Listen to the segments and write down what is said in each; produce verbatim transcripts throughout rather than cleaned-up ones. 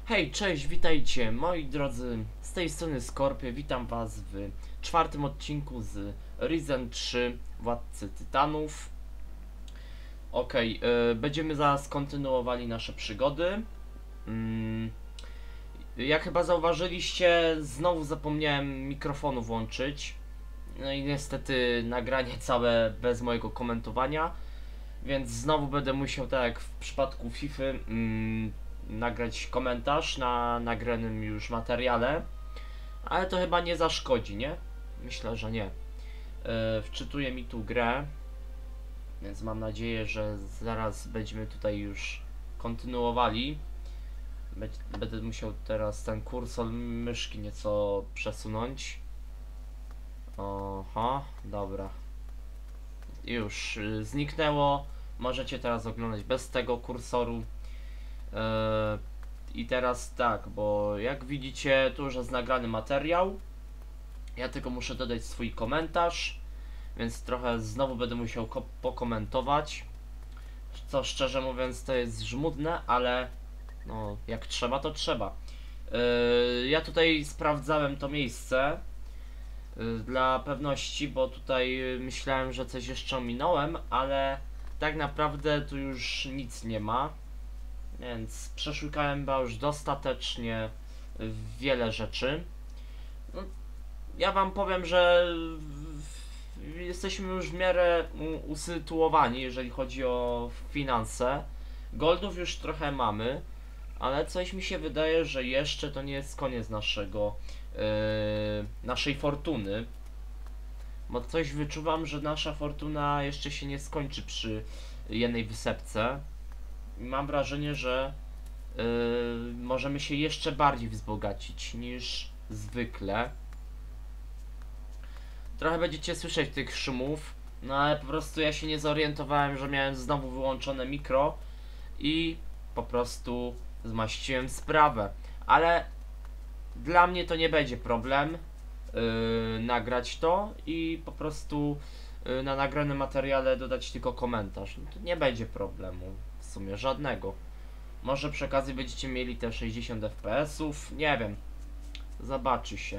Hej, cześć, witajcie moi drodzy, z tej strony Skorpio, witam was w czwartym odcinku z Risen trzy Władcy Tytanów. Okej, okay, będziemy zaraz kontynuowali nasze przygody. Mm, jak chyba zauważyliście, znowu zapomniałem mikrofonu włączyć. No i niestety nagranie całe bez mojego komentowania. Więc znowu będę musiał, tak jak w przypadku FIFA, mm, nagrać komentarz na nagranym już materiale. Ale to chyba nie zaszkodzi, nie? Myślę, że nie. Yy, wczytuję mi tu grę. Więc mam nadzieję, że zaraz będziemy tutaj już kontynuowali. Będę musiał teraz ten kursor myszki nieco przesunąć. Oha, dobra. Już yy, zniknęło. Możecie teraz oglądać bez tego kursoru. Yy, I teraz tak, bo jak widzicie, tu już jest nagrany materiał. Ja tylko muszę dodać swój komentarz, więc trochę znowu będę musiał pokomentować. Co szczerze mówiąc to jest żmudne, ale no jak trzeba to trzeba. Yy, ja tutaj sprawdzałem to miejsce yy, dla pewności, bo tutaj myślałem, że coś jeszcze ominąłem, ale tak naprawdę tu już nic nie ma. Więc przeszukałem chyba już dostatecznie wiele rzeczy. No, ja wam powiem, że jesteśmy już w miarę usytuowani, jeżeli chodzi o finanse. Goldów już trochę mamy, ale coś mi się wydaje, że jeszcze to nie jest koniec naszego yy, naszej fortuny. Bo coś wyczuwam, że nasza fortuna jeszcze się nie skończy przy jednej wysepce. I mam wrażenie, że yy, możemy się jeszcze bardziej wzbogacić niż zwykle. Trochę będziecie słyszeć tych szumów, no ale po prostu ja się nie zorientowałem, że miałem znowu wyłączone mikro i po prostu zmaściłem sprawę. Ale dla mnie to nie będzie problem yy, nagrać to i po prostu yy, na nagranym materiale dodać tylko komentarz. No to nie będzie problemu w sumie żadnego. Może przy okazji będziecie mieli te sześćdziesiąt F P S ów, nie wiem. Zobaczy się.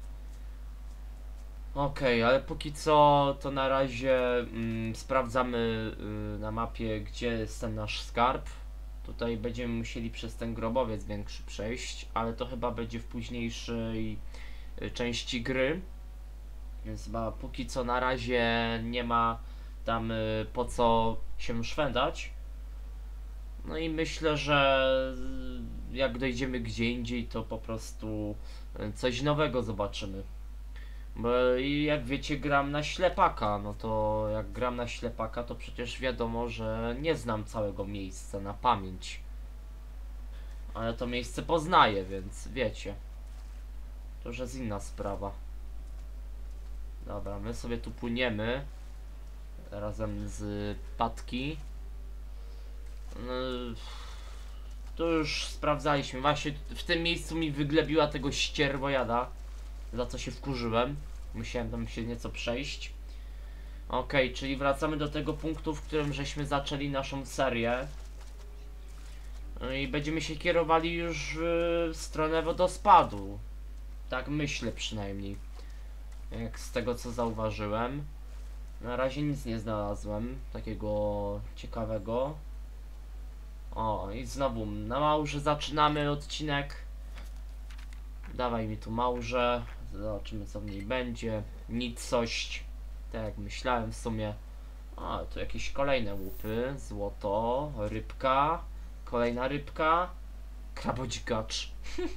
Okej, okay, ale póki co to na razie mm, sprawdzamy y, na mapie, gdzie jest ten nasz skarb. Tutaj będziemy musieli przez ten grobowiec większy przejść, ale to chyba będzie w późniejszej y, części gry. Więc chyba póki co na razie nie ma tam y, po co się szwendać. No i myślę, że y, jak dojdziemy gdzie indziej, to po prostu y, coś nowego zobaczymy. Bo jak wiecie, gram na ślepaka, no to jak gram na ślepaka, to przecież wiadomo, że nie znam całego miejsca na pamięć. Ale to miejsce poznaję, więc wiecie. To już jest inna sprawa. Dobra, my sobie tu płyniemy razem z Patki. No, tu już sprawdzaliśmy. Właśnie w tym miejscu mi wyglebiła tego ścierwojada, za co się wkurzyłem. Musiałem tam się nieco przejść. Ok, czyli wracamy do tego punktu, w którym żeśmy zaczęli naszą serię. No i będziemy się kierowali już w stronę wodospadu. Tak myślę przynajmniej. Jak z tego co zauważyłem. Na razie nic nie znalazłem takiego ciekawego. O, i znowu na Małże zaczynamy odcinek. Dawaj mi tu Małże. Zobaczymy co w niej będzie. Nicość. Tak jak myślałem w sumie. A, tu jakieś kolejne łupy. Złoto, rybka. Kolejna rybka. Krabodzikacz.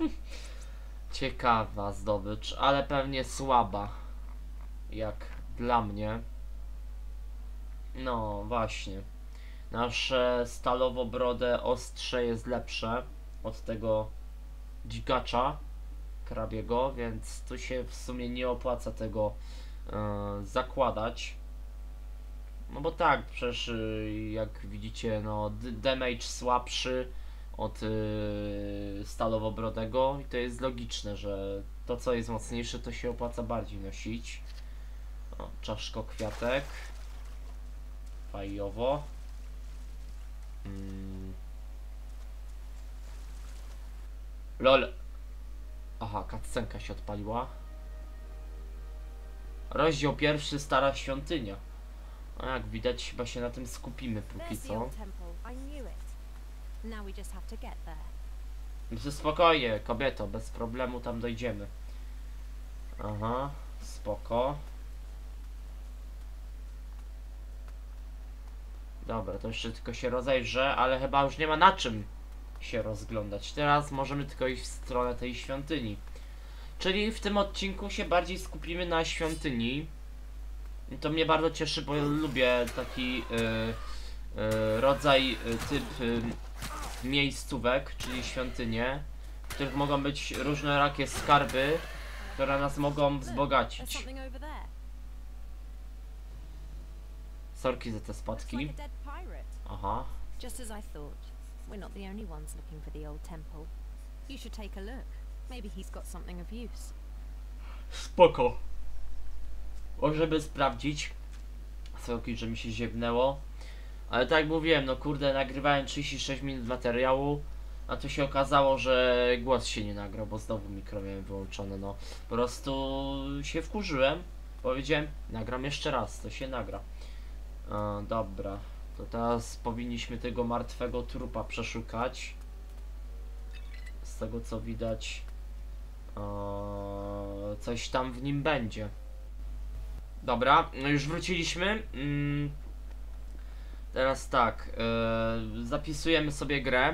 Ciekawa zdobycz, ale pewnie słaba. Jak dla mnie. No właśnie. Nasze stalowo-brode ostrze jest lepsze od tego dzikacza krabiego, więc tu się w sumie nie opłaca tego yy, zakładać. No bo tak, przecież yy, jak widzicie, no damage słabszy od yy, stalowo-brodego i to jest logiczne, że to co jest mocniejsze, to się opłaca bardziej nosić. O, czaszko kwiatek. Fajowo. Hmm. Lol. Aha, cutscenka się odpaliła. Rozdział pierwszy, stara świątynia. A jak widać, chyba się na tym skupimy póki co. No spokojnie, kobieto, bez problemu tam dojdziemy. Aha, spoko. Dobra, to jeszcze tylko się rozejrzę, ale chyba już nie ma na czym się rozglądać. Teraz możemy tylko iść w stronę tej świątyni. Czyli w tym odcinku się bardziej skupimy na świątyni. I to mnie bardzo cieszy, bo lubię taki yy, yy, rodzaj, yy, typ yy, miejscówek, czyli świątynie, w których mogą być różne rakie skarby, które nas mogą wzbogacić. Sorki za te spadki. Aha. Just as I thought. We're not the only ones looking for the old temple. You should take a look. Maybe he's got something of use. Spoko. O, żeby sprawdzić. Sorki, że mi się ziewnęło. Ale tak jak mówiłem, no kurde, nagrywałem trzydzieści sześć minut materiału, a tu się okazało, że głos się nie nagrał, bo znowu mikro miałem wyłączone, no. Po prostu się wkurzyłem. Powiedziałem, nagram jeszcze raz, to się nagra. A, dobra. To teraz powinniśmy tego martwego trupa przeszukać. Z tego co widać, ee, coś tam w nim będzie. Dobra, no już wróciliśmy. Mm, teraz tak, yy, zapisujemy sobie grę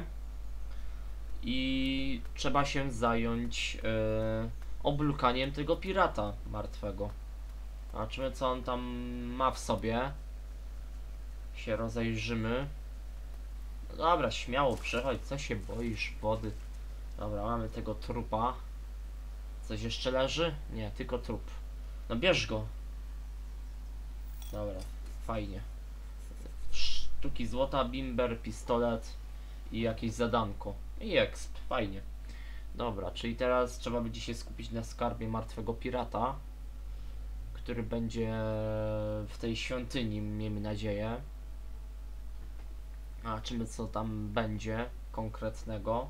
i trzeba się zająć yy, oblukaniem tego pirata martwego. Zobaczymy, co on tam ma w sobie. Się rozejrzymy. No dobra, śmiało przechodź, co się boisz wody. Dobra, mamy tego trupa. Coś jeszcze leży? Nie, tylko trup. No bierz go. Dobra, fajnie. Sztuki złota, bimber, pistolet i jakieś zadanko. I exp, fajnie. Dobra, czyli teraz trzeba będzie się skupić na skarbie martwego pirata, który będzie w tej świątyni, miejmy nadzieję. A czymy co tam będzie konkretnego.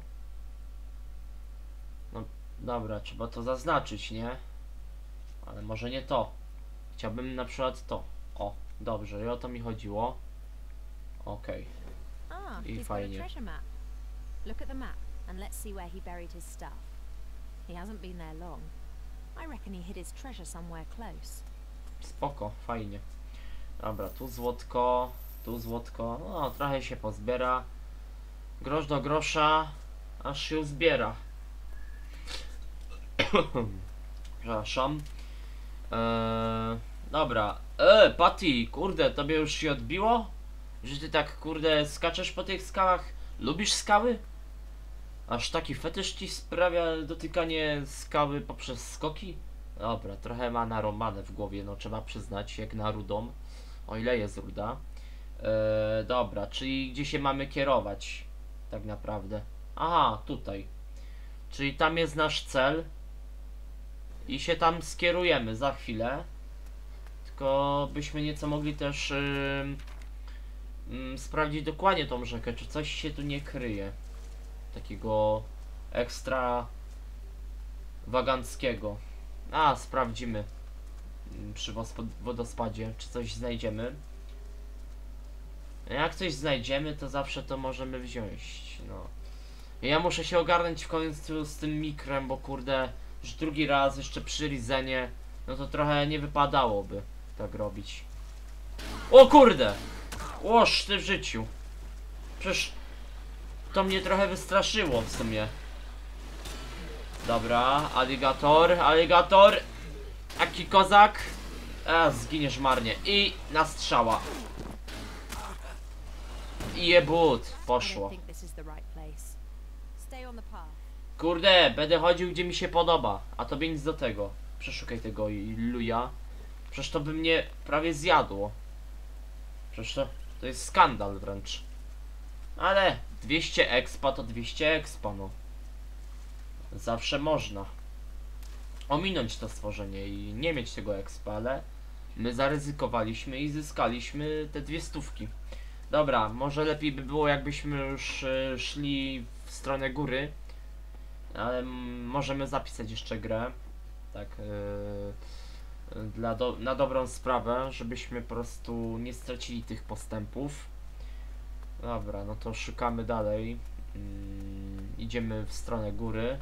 No dobra, trzeba to zaznaczyć, nie? Ale może nie to. Chciałbym na przykład to. O, dobrze, i o to mi chodziło. Okej. Ah, I he's got a fajnie. treasure map. Look at the map and let's see where he buried his stuff. He hasn't been there long. I reckon he hid his treasure somewhere close. Spoko, fajnie. Dobra, tu złotko, tu złotko. No, trochę się pozbiera. Grosz do grosza, aż się zbiera. Przepraszam. Eee, dobra. E, Patty, kurde, tobie już się odbiło? Że ty tak, kurde, skaczesz po tych skałach? Lubisz skały? Aż taki fetysz ci sprawia dotykanie skały poprzez skoki? Dobra, trochę ma narąbane w głowie, no trzeba przyznać, jak na rudą. O ile jest ruda. Eee, dobra, czyli gdzie się mamy kierować? Tak naprawdę. Aha, tutaj. Czyli tam jest nasz cel. I się tam skierujemy za chwilę. Tylko byśmy nieco mogli też yy, yy, sprawdzić dokładnie tą rzekę, czy coś się tu nie kryje. Takiego ekstra waganckiego. A, sprawdzimy yy, przy wodospadzie, czy coś znajdziemy. Jak coś znajdziemy, to zawsze to możemy wziąć. No. Ja muszę się ogarnąć w końcu z tym mikrem, bo kurde, już drugi raz jeszcze przy Rizenie, no to trochę nie wypadałoby tak robić. O kurde! Łoż ty w życiu. Przecież to mnie trochę wystraszyło w sumie. Dobra, aligator, aligator. Aki kozak. A, zginiesz marnie. I na strzała. I jebut. Poszło. Kurde, będę chodził gdzie mi się podoba. A tobie nic do tego. Przeszukaj tego luja. Przecież to by mnie prawie zjadło. Przecież to, to jest skandal wręcz. Ale dwieście expa to dwieście expa, no. Zawsze można ominąć to stworzenie i nie mieć tego expa, ale my zaryzykowaliśmy i zyskaliśmy te dwie stówki. Dobra, może lepiej by było, jakbyśmy już y, szli w stronę góry. Ale możemy zapisać jeszcze grę. Tak. Yy, dla do, na dobrą sprawę, żebyśmy po prostu nie stracili tych postępów. Dobra, no to szukamy dalej. Yy, idziemy w stronę góry.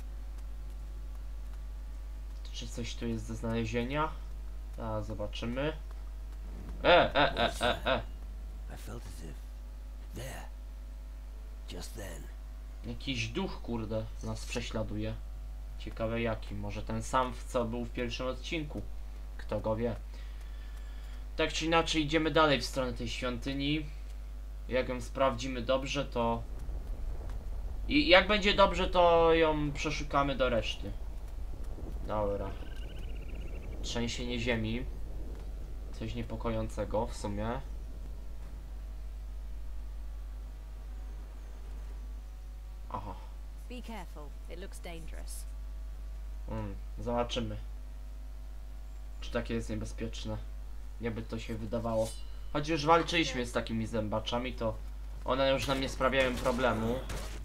Czy coś tu jest do znalezienia? A, zobaczymy. E, e, e, e, e. I felt as if there, just then. Jakiś duch, kurde, nas prześladuje. Ciekawe jaki. Może ten sam, co był w pierwszym odcinku. Kto go wie. Tak czy inaczej idziemy dalej w stronę tej świątyni. Jak ją sprawdzimy dobrze, to... I jak będzie dobrze, to ją przeszukamy do reszty. Dobra. Trzęsienie ziemi. Coś niepokojącego w sumie. Aha. Be careful. It looks dangerous. Mm, zobaczymy. Czy takie jest niebezpieczne. Nie by to się wydawało. Choć już walczyliśmy z takimi zębaczami, to one już nam nie sprawiają problemu.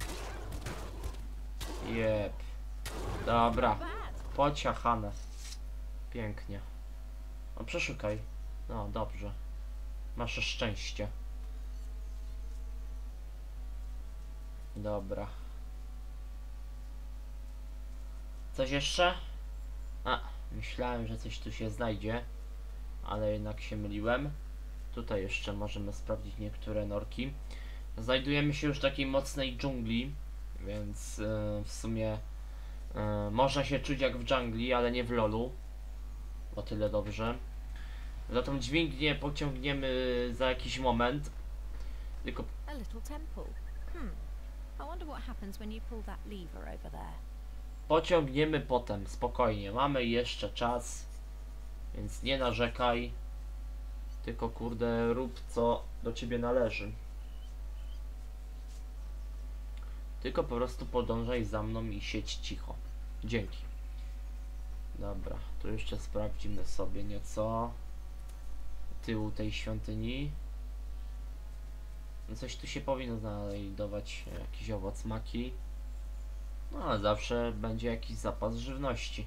Jep. Dobra. Pociachane. Pięknie. No przeszukaj. No dobrze. Masz szczęście. Dobra. Coś jeszcze? A, myślałem, że coś tu się znajdzie, ale jednak się myliłem. Tutaj jeszcze możemy sprawdzić niektóre norki. Znajdujemy się już w takiej mocnej dżungli, więc yy, w sumie yy, można się czuć jak w dżungli, ale nie w lolu. O tyle dobrze. Za tą dźwignię pociągniemy za jakiś moment. Tylko A little temple. Hmm. I wonder what happens when you pull that lever over there. pociągniemy potem, spokojnie. Mamy jeszcze czas, więc nie narzekaj. Tylko kurde, rób co do ciebie należy. Tylko po prostu podążaj za mną i siedź cicho. Dzięki. Dobra, tu jeszcze sprawdzimy sobie nieco tyłu tej świątyni. No coś tu się powinno znajdować, jakiś owoc maki. No ale zawsze będzie jakiś zapas żywności.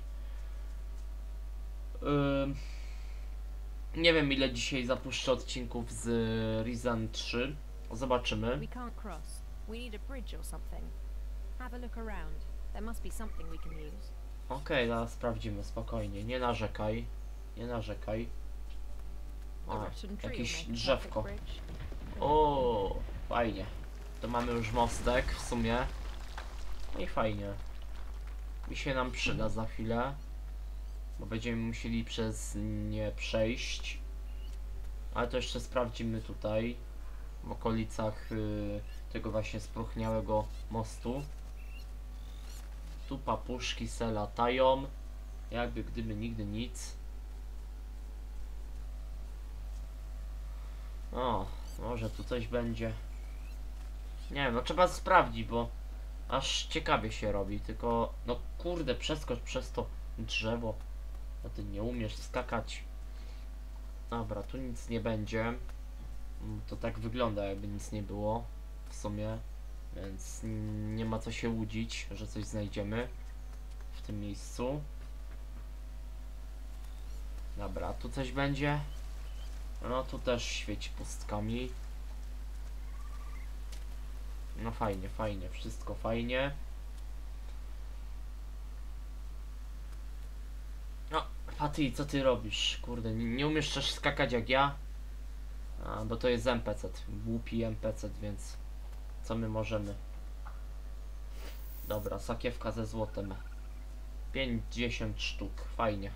Yy, nie wiem ile dzisiaj zapuszczę odcinków z Risen trzy. Zobaczymy. We can't cross. We need a bridge or something. Have a look around. There must be something we can use. Okej, okay, zaraz sprawdzimy, spokojnie. Nie narzekaj. Nie narzekaj. A O, rotten tree jakieś will make a drzewko. perfect bridge. O, fajnie. To mamy już mostek w sumie. No i fajnie. Mi się nam przyda za chwilę. Bo będziemy musieli przez nie przejść. Ale to jeszcze sprawdzimy tutaj. W okolicach y, tego właśnie spróchniałego mostu. Tu papuszki se latają. Jakby gdyby nigdy nic. O, może tu coś będzie. Nie wiem, no trzeba sprawdzić, bo aż ciekawie się robi. Tylko, no kurde, przeskocz przez to drzewo. No ty nie umiesz skakać. Dobra, tu nic nie będzie. To tak wygląda, jakby nic nie było w sumie. Więc nie ma co się łudzić, że coś znajdziemy w tym miejscu. Dobra, tu coś będzie. No tu też świeci pustkami. No fajnie, fajnie, wszystko fajnie. No, Patty, co ty robisz? Kurde, nie, nie umiesz też skakać jak ja? A, bo to jest N P C, głupi N P C, więc co my możemy? Dobra, sakiewka ze złotem. pięćdziesiąt sztuk, fajnie.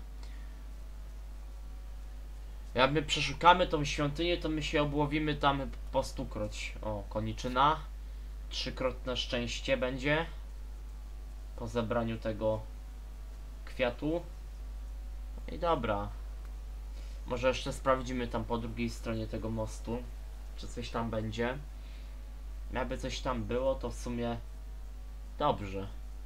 Jak my przeszukamy tą świątynię, to my się obłowimy tam po stukroć. O, koniczyna. Trzykrotne szczęście będzie. Po zebraniu tego kwiatu. I dobra. Może jeszcze sprawdzimy tam po drugiej stronie tego mostu, czy coś tam będzie. Jakby coś tam było, to w sumie dobrze.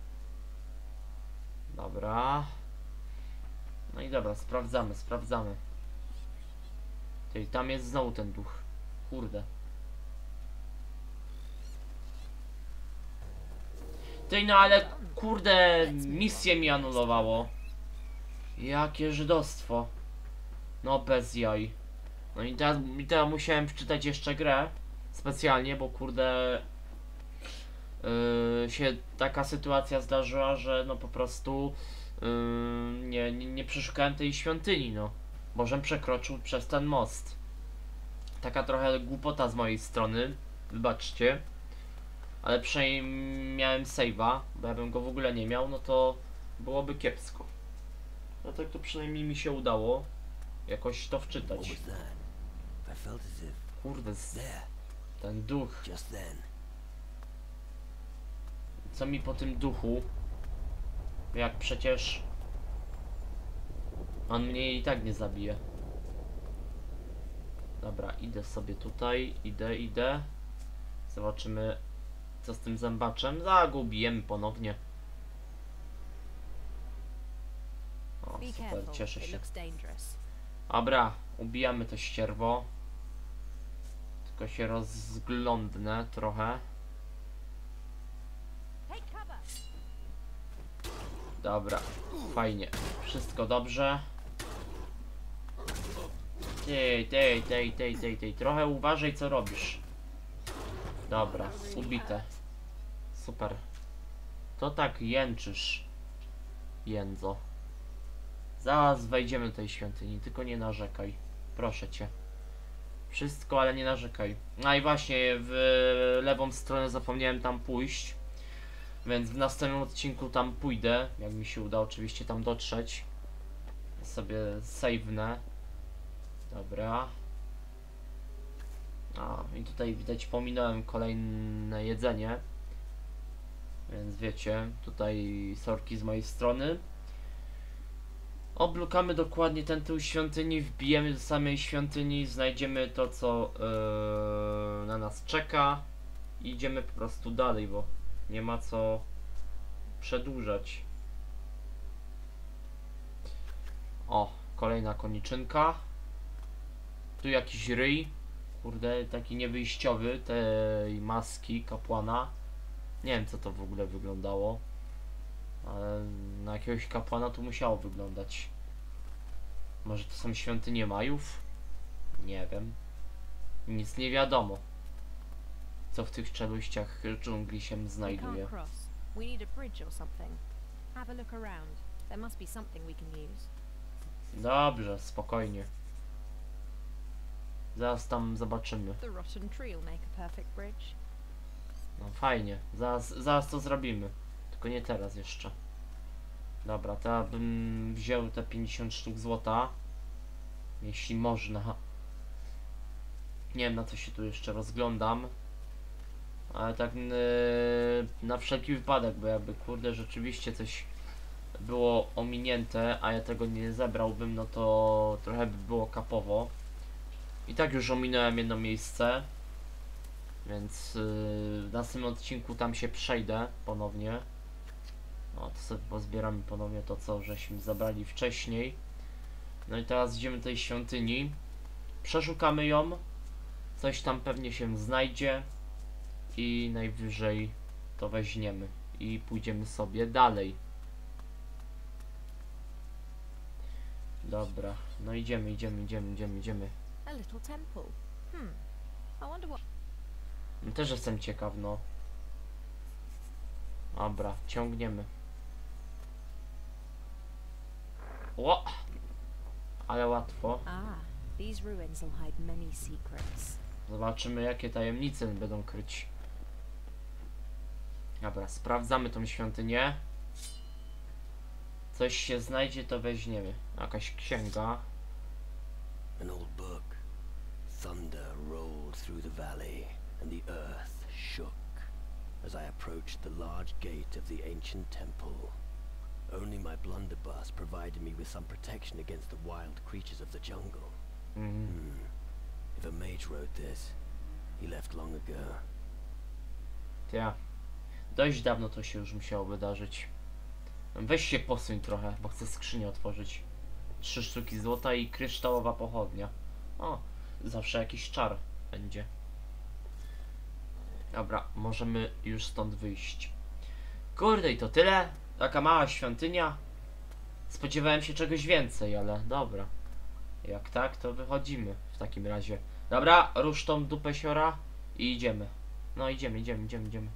Dobra. No i dobra, sprawdzamy, sprawdzamy. Czyli tam jest znowu ten duch. Kurde. Ty no ale kurde, misję mi anulowało. Jakie żydostwo. No bez jaj. No i teraz, i teraz musiałem wczytać jeszcze grę. Specjalnie, bo kurde... Yy, się taka sytuacja zdarzyła, że no po prostu... Yy, nie, nie, nie przeszukałem tej świątyni, no. Bożem przekroczył przez ten most. Taka trochę głupota z mojej strony. Wybaczcie. Ale przynajmniej miałem save'a, bo jakbym go w ogóle nie miał, no to byłoby kiepsko. No tak to przynajmniej mi się udało jakoś to What wczytać. was that? I felt as if Kurde, z- there, ten duch. just then. Co mi po tym duchu? Jak przecież on mnie i tak nie zabije. Dobra, idę sobie tutaj, idę, idę. Zobaczymy co z tym zębaczem. Zagubijemy ponownie. O, Be super, careful. cieszę It się. looks dangerous. Dobra, ubijamy to ścierwo. Tylko się rozglądnę trochę. Take cover. Dobra, fajnie. Wszystko dobrze. Tej, tej, tej, tej, tej, tej. Trochę uważaj co robisz. Dobra, ubite. Super. To tak jęczysz, jędzo. Zaraz wejdziemy do tej świątyni, tylko nie narzekaj. Proszę cię. Wszystko, ale nie narzekaj. A i właśnie, w lewą stronę zapomniałem tam pójść. Więc w następnym odcinku tam pójdę. Jak mi się uda oczywiście tam dotrzeć. Sobie save'nę. Dobra. A, i tutaj widać pominąłem kolejne jedzenie. Więc wiecie, tutaj sorki z mojej strony. Oblukamy dokładnie ten tył świątyni, wbijemy do samej świątyni, znajdziemy to co yy, na nas czeka i idziemy po prostu dalej, bo nie ma co przedłużać. O, kolejna koniczynka. Tu jakiś ryj, kurde, taki niewyjściowy tej maski kapłana. Nie wiem co to w ogóle wyglądało. Ale na jakiegoś kapłana to musiało wyglądać. Może to są świątynie Majów? Nie wiem. Nic nie wiadomo. Co w tych czeluściach dżungli się We znajduje. can't cross. We need a bridge or something. Have a look around. There must be something we can use. Dobrze, spokojnie. Zaraz tam zobaczymy. The rotten tree will make a perfect bridge. No fajnie. Zaraz, zaraz to zrobimy. Tylko nie teraz jeszcze. Dobra, to ja bym wziął te pięćdziesiąt sztuk złota. Jeśli można. Nie wiem na co się tu jeszcze rozglądam. Ale tak yy, na wszelki wypadek, bo jakby kurde rzeczywiście coś było ominięte, a ja tego nie zebrałbym, no to trochę by było kapowo. I tak już ominąłem jedno miejsce. Więc yy, w następnym odcinku tam się przejdę ponownie. No to sobie pozbieramy ponownie to co żeśmy zabrali wcześniej. No i teraz idziemy do tej świątyni. Przeszukamy ją. Coś tam pewnie się znajdzie. I najwyżej to weźmiemy. I pójdziemy sobie dalej. Dobra, no idziemy, idziemy, idziemy, idziemy, idziemy. A little temple. Hmm. I wonder what. No też jestem ciekaw, no. Dobra, ciągniemy. O! Ale łatwo. Ah, these ruins will hide many secrets. Zobaczymy jakie tajemnice będą kryć. Dobra, sprawdzamy tą świątynię. Coś się znajdzie, to weźmiemy. Jakaś księga. An old book. Thunder rolled through the valley, and the earth shook as I approached the large gate of the ancient temple. Only my blunderbuss provided me with some protection against the wild creatures of the jungle. Mhm. Hmm. If a mage wrote this, he left long ago. Ja. Dość dawno to się już musiało wydarzyć. Weź się posuń trochę, bo chcę skrzynię otworzyć. Trzy sztuki złota i kryształowa pochodnia. O, zawsze jakiś czar będzie. Dobra, możemy już stąd wyjść. Kurde, i to tyle? Taka mała świątynia? Spodziewałem się czegoś więcej, ale dobra. Jak tak, to wychodzimy w takim razie. Dobra, rusz tą dupę siora i idziemy. No idziemy, idziemy, idziemy, idziemy.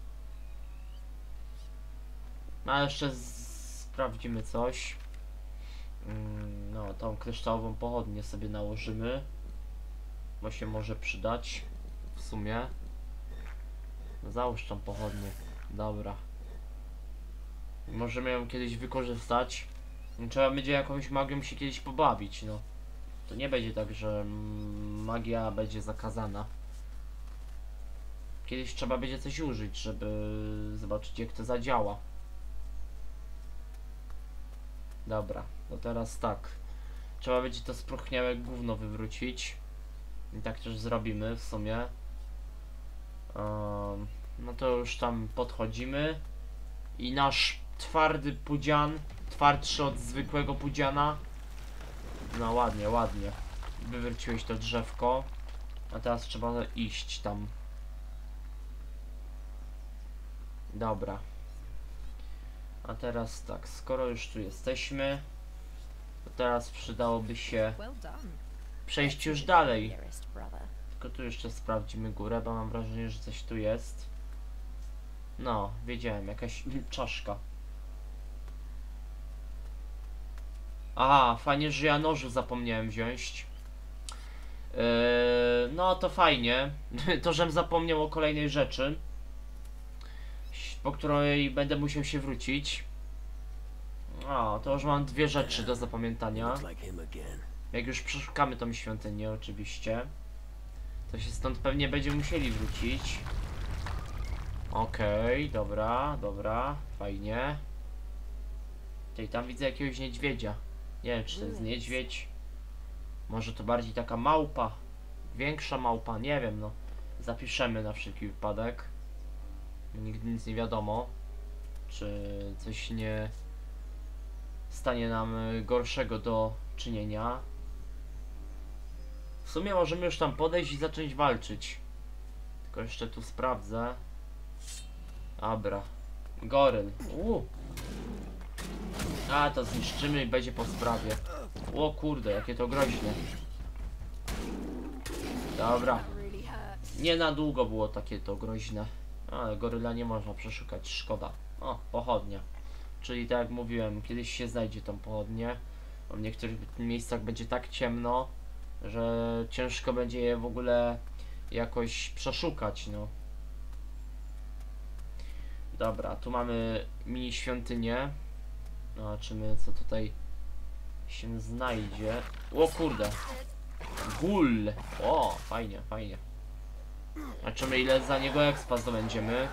No ale jeszcze sprawdzimy coś. Mm, no, tą kryształową pochodnię sobie nałożymy. Bo się może przydać. W sumie. No, załóż tą pochodnię. Dobra. Możemy ją kiedyś wykorzystać. Trzeba będzie jakąś magią się kiedyś pobawić, no. To nie będzie tak, że magia będzie zakazana. Kiedyś trzeba będzie coś użyć, żeby zobaczyć, jak to zadziała. Dobra, no teraz tak. Trzeba będzie to spróchniałe gówno wywrócić. I tak też zrobimy w sumie. Um, no to już tam podchodzimy. I nasz twardy pudzian, twardszy od zwykłego pudziana. No ładnie, ładnie. Wywróciłeś to drzewko. A teraz trzeba iść tam. Dobra. A teraz tak, skoro już tu jesteśmy, to teraz przydałoby się Well done. przejść już dalej. Dearest brother. Tylko tu jeszcze sprawdzimy górę, bo mam wrażenie, że coś tu jest. No, wiedziałem, jakaś czaszka. Aha, fajnie, że ja nożu zapomniałem wziąć. Yy, no to fajnie. To, żem zapomniał o kolejnej rzeczy, po której będę musiał się wrócić. O, to już mam dwie rzeczy do zapamiętania. Looks like him again. Jak już przeszukamy tą świątynię, oczywiście, to się stąd pewnie będziemy musieli wrócić. Okej, okay, dobra, dobra, fajnie. Tutaj tam widzę jakiegoś niedźwiedzia. Nie wiem, czy to jest niedźwiedź. Może to bardziej taka małpa. Większa małpa, nie wiem, no. Zapiszemy na wszelki wypadek. Nigdy nic nie wiadomo. Czy coś nie stanie nam gorszego do czynienia. W sumie możemy już tam podejść i zacząć walczyć. Tylko jeszcze tu sprawdzę. Dobra. Goryl. Uuu. A, to zniszczymy i będzie po sprawie. O kurde, jakie to groźne. Dobra. Really hurts. Nie na długo było takie to groźne. Ale goryla nie można przeszukać, szkoda. O, pochodnia. Czyli tak jak mówiłem, kiedyś się znajdzie tą pochodnię. Bo w niektórych miejscach będzie tak ciemno, że ciężko będzie je w ogóle jakoś przeszukać, no. Dobra, tu mamy mini świątynię. Zobaczymy, co tutaj się znajdzie. O kurde. Gul. O, fajnie, fajnie. Zobaczymy, ile za niego expa zdobędziemy.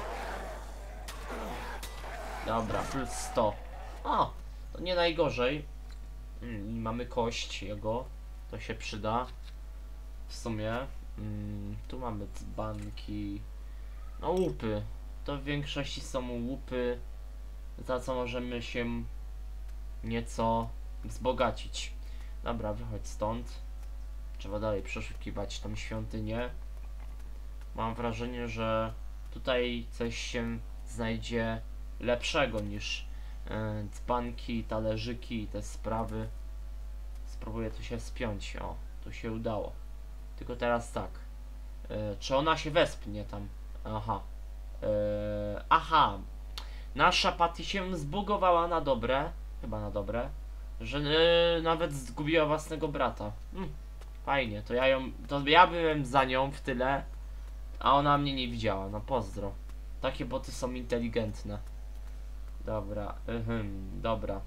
Dobra, plus sto. O, to nie najgorzej. Mm, I mamy kość jego. To się przyda. W sumie. Mm, tu mamy dzbanki. No łupy. To w większości są łupy, za co możemy się nieco wzbogacić. Dobra, wychodź stąd. Trzeba dalej przeszukiwać tą świątynię. Mam wrażenie, że tutaj coś się znajdzie lepszego niż e, dzbanki, talerzyki i te sprawy. Spróbuję tu się spiąć. O, tu się udało. Tylko teraz tak. E, czy ona się wespnie tam? Aha. E, aha. Nasza Patty się zbugowała na dobre. Chyba na dobre. Że e, nawet zgubiła własnego brata. Hmm, fajnie. To ja ją. To ja byłem za nią w tyle. A ona mnie nie widziała. No pozdro. Takie boty są inteligentne. Dobra. Mhm, dobra.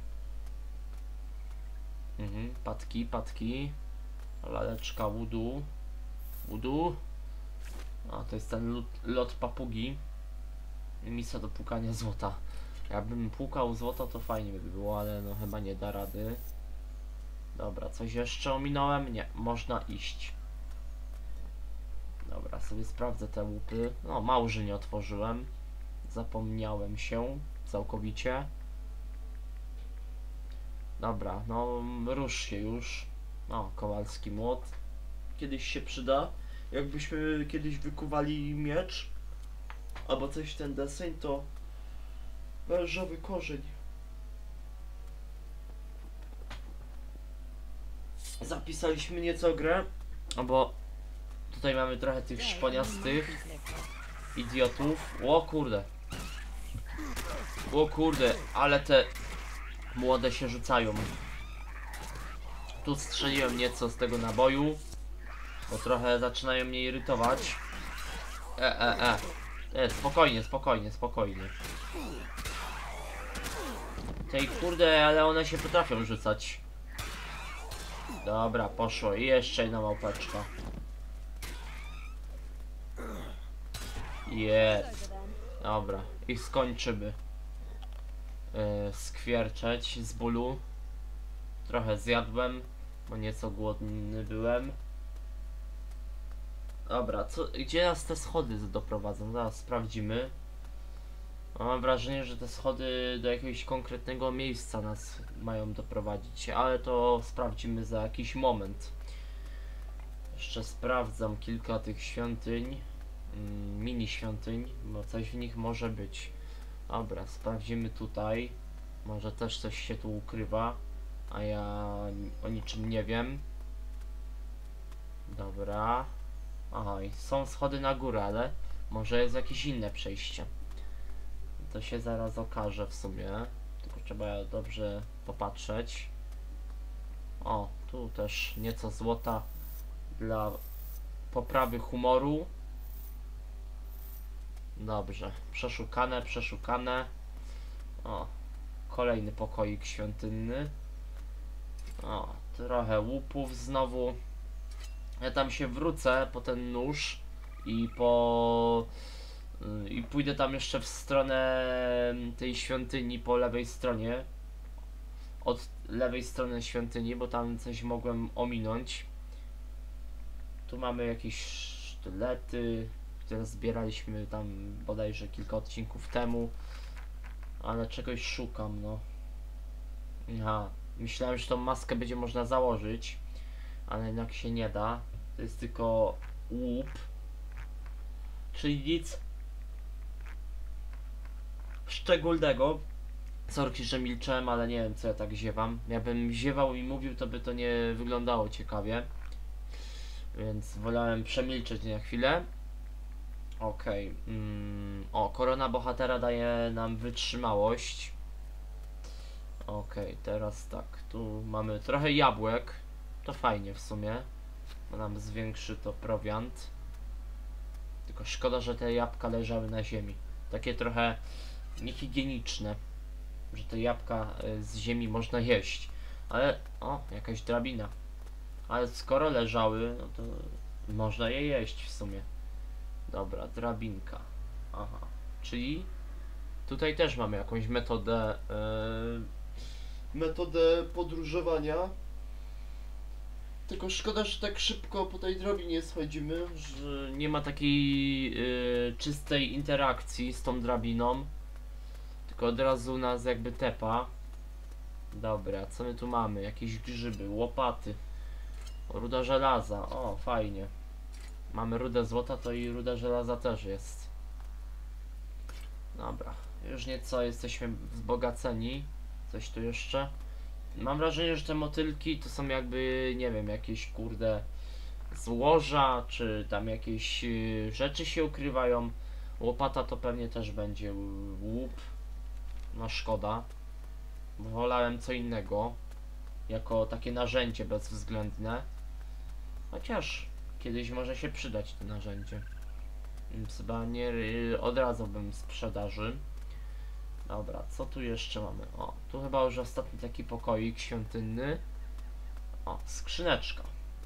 Mhm, patki, patki. Laleczka wudu. Wudu. A to jest ten lot, lot papugi. Misa do płukania złota. Jakbym płukał złoto, to fajnie by było, ale no chyba nie da rady. Dobra, coś jeszcze ominąłem? Nie, można iść. Dobra, sobie sprawdzę te łupy. No, małży nie otworzyłem. Zapomniałem się całkowicie. Dobra, no rusz się już. No, kowalski młot. Kiedyś się przyda. Jakbyśmy kiedyś wykuwali miecz albo coś w ten deseń, to Wężowy korzeń. Zapisaliśmy nieco grę, no bo tutaj mamy trochę tych szponiastych idiotów. O kurde. O kurde, ale te młode się rzucają. Tu strzeliłem nieco z tego naboju, bo trochę zaczynają mnie irytować. E, e, e. E, spokojnie, spokojnie, spokojnie. Tej kurde, ale one się potrafią rzucać. Dobra, poszło. I jeszcze jedna małpeczka. Jest. Dobra, i skończymy. Yy, skwierczeć z bólu. Trochę zjadłem, bo nieco głodny byłem. Dobra, co, gdzie nas te schody doprowadzą? Zaraz sprawdzimy. Mam wrażenie, że te schody do jakiegoś konkretnego miejsca nas mają doprowadzić, ale to sprawdzimy za jakiś moment. Jeszcze sprawdzam kilka tych świątyń, mm, mini świątyń, bo coś w nich może być. Dobra, sprawdzimy tutaj. Może też coś się tu ukrywa, a ja o niczym nie wiem. Dobra. Aha, i są schody na górę, ale może jest jakieś inne przejście. To się zaraz okaże w sumie. Tylko trzeba dobrze popatrzeć. O, tu też nieco złota dla poprawy humoru. Dobrze, przeszukane, przeszukane. O, kolejny pokoik świątynny. O, trochę łupów znowu. Ja tam się wrócę po ten nóż i po... i pójdę tam jeszcze w stronę tej świątyni po lewej stronie. Od lewej strony świątyni, bo tam coś mogłem ominąć. Tu mamy jakieś sztylety, które zbieraliśmy tam bodajże kilka odcinków temu. Ale czegoś szukam, no. Aha, myślałem, że tą maskę będzie można założyć, ale jednak się nie da. To jest tylko łup. Czyli nic szczególnego. Sorki, że milczałem, ale nie wiem, co ja tak ziewam. Jakbym ziewał i mówił, to by to nie wyglądało ciekawie. Więc wolałem przemilczeć na chwilę. Okej. Okay. Mm, o, korona bohatera daje nam wytrzymałość. Okej, okay, teraz tak. Tu mamy trochę jabłek. To fajnie w sumie, bo nam zwiększy to prowiant. Tylko szkoda, że te jabłka leżały na ziemi. Takie trochę niehigieniczne, że te jabłka z ziemi można jeść. Ale, o, jakaś drabina. Ale skoro leżały, no to można je jeść w sumie. Dobra, drabinka. Aha, czyli tutaj też mamy jakąś metodę yy, metodę podróżowania. Tylko szkoda, że tak szybko po tej drabinie schodzimy, że nie ma takiej yy, czystej interakcji z tą drabiną. Tylko od razu nas jakby tepa. Dobra, co my tu mamy? Jakieś grzyby, łopaty, ruda żelaza. O, fajnie. Mamy rudę złota, to i ruda żelaza też jest. Dobra, już nieco jesteśmy wzbogaceni. Coś tu jeszcze? Mam wrażenie, że te motylki to są jakby, nie wiem, jakieś kurde złoża, czy tam jakieś y, rzeczy się ukrywają. Łopata to pewnie też będzie łup. No szkoda. Wolałem co innego. Jako takie narzędzie bezwzględne. Chociaż kiedyś może się przydać to narzędzie. Więc chyba nie y, odradzałbym sprzedaży. Dobra, co tu jeszcze mamy? O, tu chyba już ostatni taki pokoik świątynny. O, skrzyneczka.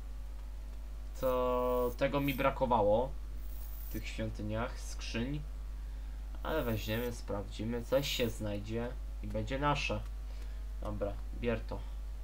Co tego mi brakowało w tych świątyniach, skrzyń. Ale weźmiemy, sprawdzimy, coś się znajdzie i będzie nasze. Dobra, bier to.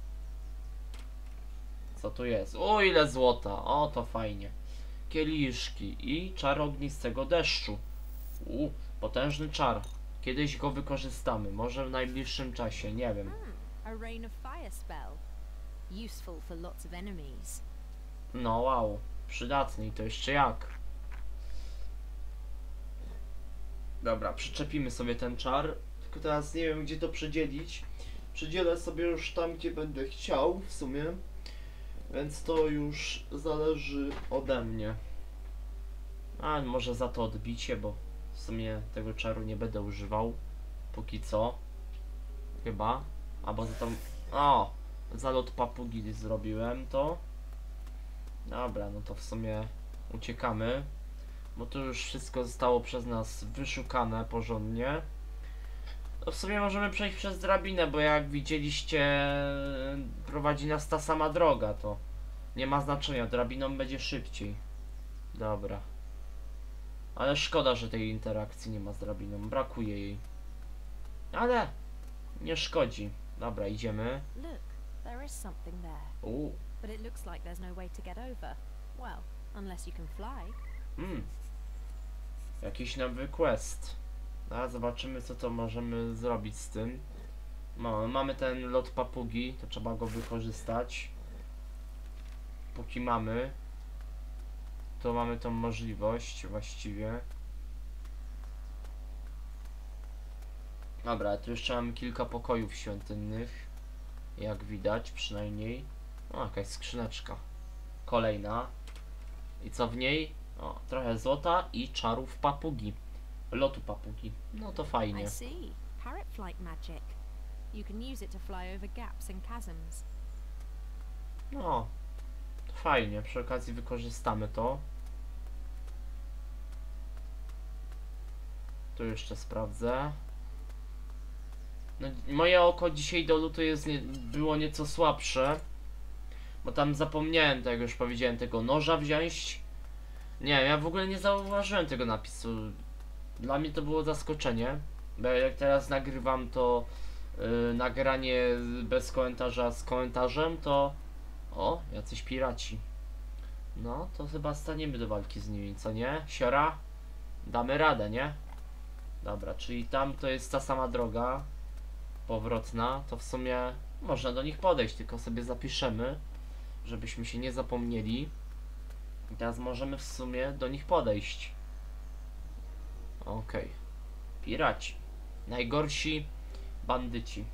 Co tu jest? O, ile złota! O, to fajnie. Kieliszki i czar ognistego deszczu. U, potężny czar. Kiedyś go wykorzystamy, może w najbliższym czasie, nie wiem. Hmm, a rain of fire spell. Useful for lots of enemies. No wow, przydatny i to jeszcze jak. Dobra, przyczepimy sobie ten czar tylko teraz nie wiem, gdzie to przedzielić. Przedzielę sobie już tam, gdzie będę chciał w sumie, więc to już zależy ode mnie. A może za to odbicie, bo w sumie tego czaru nie będę używał póki co. Chyba. Albo za tą... O! Zalot papugi zrobiłem to. Dobra, no to w sumie uciekamy. Bo to już wszystko zostało przez nas wyszukane porządnie. No w sumie możemy przejść przez drabinę, bo jak widzieliście, prowadzi nas ta sama droga, to nie ma znaczenia, drabiną będzie szybciej. Dobra. Ale szkoda, że tej interakcji nie ma z drabiną, brakuje jej. Ale nie szkodzi. Dobra, idziemy. Look, there is something there. Uuu. But it looks like there's no way to get over. Well, unless you can fly. Hmm. Jakiś nowy quest. A zobaczymy, co to możemy zrobić z tym. No, mamy ten lot papugi, to trzeba go wykorzystać. Póki mamy, to mamy tą możliwość właściwie. Dobra, tu jeszcze mamy kilka pokojów świątynnych. Jak widać przynajmniej. O, jakaś skrzyneczka. Kolejna. I co w niej? O, trochę złota i czarów papugi. Lotu papugi. No to fajnie. I see. Parrot flight magic. You can use it to fly over gaps and chasms. No, to fajnie. Przy okazji wykorzystamy to. Tu jeszcze sprawdzę. No, moje oko dzisiaj do lutu jest nie, było nieco słabsze. Bo tam zapomniałem, tak jak już powiedziałem, tego noża wziąć. Nie, ja w ogóle nie zauważyłem tego napisu. Dla mnie to było zaskoczenie. Bo jak teraz nagrywam to yy, nagranie bez komentarza z komentarzem, to o, jacyś piraci. No, to chyba staniemy do walki z nimi, co nie? Siora? Damy radę, nie? Dobra, czyli tam to jest ta sama droga powrotna, to w sumie można do nich podejść, tylko sobie zapiszemy, żebyśmy się nie zapomnieli. I teraz możemy w sumie do nich podejść. Okej. Okay. Piraci. Najgorsi bandyci.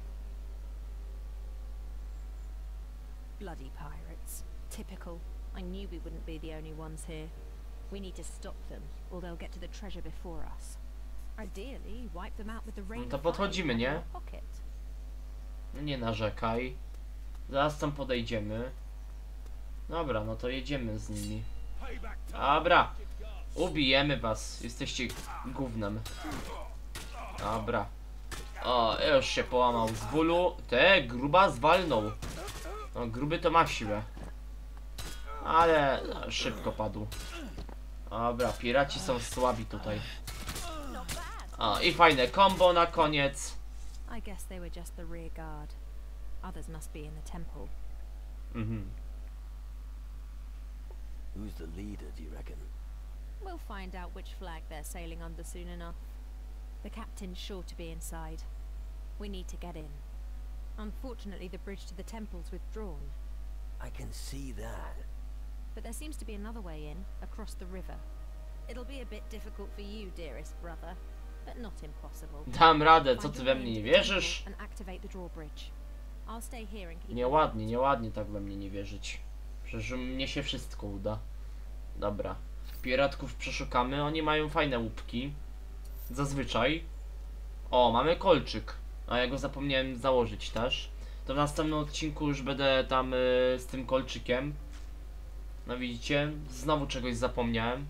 Bloody pirates. Typical. I knew we wouldn't be the only ones here. We need to stop them, or they'll get to the treasure before us. Ideally, wipe them out with the rain No to of fire podchodzimy, in nie? our pocket. No nie narzekaj. Zaraz tam podejdziemy. Dobra, no to jedziemy z nimi. Dobra. Ubijemy was. Jesteście gównem. Dobra. O, już się połamał z bólu. Te, gruba zwalnął. No, gruby to ma siłę. Ale no, szybko padł. Dobra, piraci są słabi tutaj. O, i fajne combo na koniec. I guess they were just the rear guard. Others must be in the temple. Mhm. Who's the leader, do you reckon? We'll find out which flag they're sailing under soon enough. The captain's sure to be inside. We need to get in. Unfortunately, the bridge to the temple's withdrawn. I can see that. But there seems to be another way in, across the river. It'll be a bit difficult for you, dearest brother, but not impossible. Dam radę, co Find ty your we way mnie nie into the wierzysz? temple and activate the drawbridge. I'll stay here and keep Nieładnie, nieładnie tak we mnie nie wierzyć. Przecież mnie się wszystko uda. Dobra. Piratków przeszukamy, oni mają fajne łupki. Zazwyczaj. O, mamy kolczyk. A ja go zapomniałem założyć też. To w następnym odcinku już będę tam y, z tym kolczykiem. No widzicie? Znowu czegoś zapomniałem.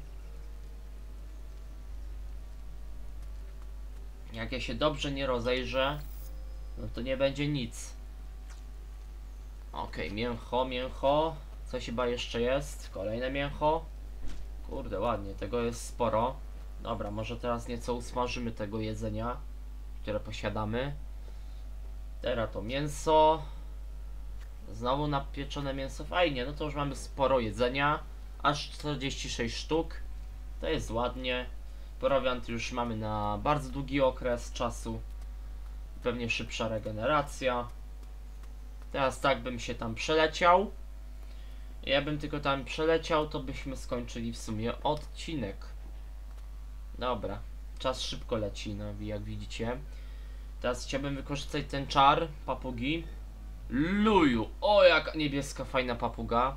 Jak ja się dobrze nie rozejrzę, no to nie będzie nic. Okej, okay, mięcho, mięcho. Coś chyba jeszcze jest. Kolejne mięcho. Kurde, ładnie, tego jest sporo. Dobra, może teraz nieco usmażymy tego jedzenia, które posiadamy. Teraz to mięso. Znowu napieczone mięso. Fajnie, no to już mamy sporo jedzenia. Aż czterdzieści sześć sztuk. To jest ładnie. Prowiant już mamy na bardzo długi okres czasu. Pewnie szybsza regeneracja. Teraz tak bym się tam przeleciał. Ja bym tylko tam przeleciał, to byśmy skończyli w sumie odcinek. Dobra, czas szybko leci, no jak widzicie. Teraz chciałbym wykorzystać ten czar papugi. Luju, o jaka niebieska fajna papuga.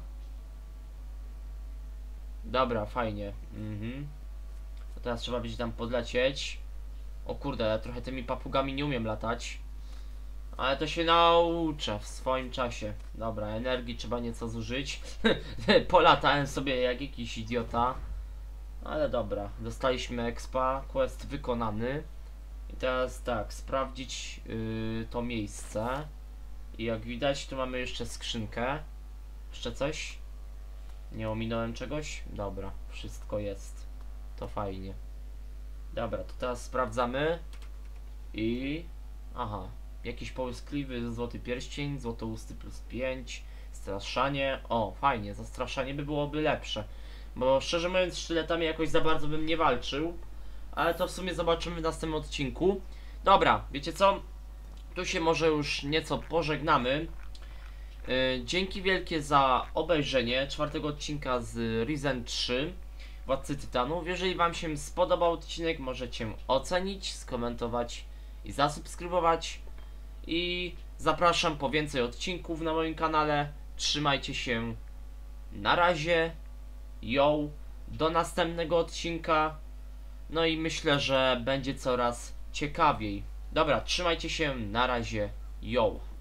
Dobra, fajnie. Mhm. To teraz trzeba będzie tam podlecieć. O kurde, ja trochę tymi papugami nie umiem latać. Ale to się nauczę w swoim czasie. Dobra, energii trzeba nieco zużyć. Polatałem sobie jak jakiś idiota. Ale dobra, dostaliśmy expa, quest wykonany. I teraz tak, sprawdzić yy, to miejsce. I jak widać, tu mamy jeszcze skrzynkę. Jeszcze coś? Nie ominąłem czegoś? Dobra, wszystko jest. To fajnie. Dobra, to teraz sprawdzamy. I... Aha, jakiś połyskliwy złoty pierścień, złotousty plus pięć, straszanie. O, fajnie, zastraszanie by byłoby lepsze. Bo szczerze mówiąc, sztyletami jakoś za bardzo bym nie walczył. Ale to w sumie zobaczymy w następnym odcinku. Dobra, wiecie co? Tu się może już nieco pożegnamy. Yy, dzięki wielkie za obejrzenie czwartego odcinka z Risen trzy Władcy Tytanów. Jeżeli wam się spodobał odcinek, możecie ocenić, skomentować i zasubskrybować. I zapraszam po więcej odcinków na moim kanale. Trzymajcie się. Na razie. Yo. Do następnego odcinka. No i myślę, że będzie coraz ciekawiej. Dobra, trzymajcie się. Na razie. Yo.